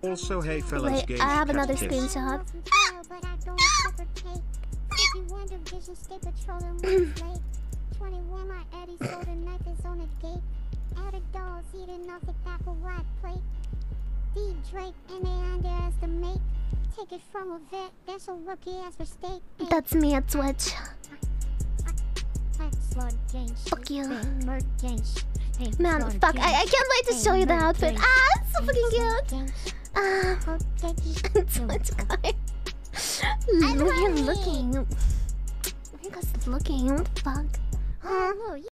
Also, hey fellas, Wait, game I have another tips. screenshot. That's me at Twitch. Fuck you. Man, fuck, I can't wait to show you the outfit. Ah, it's so fucking cute. Twitch guy. Look at looking. Look at us looking. What the fuck?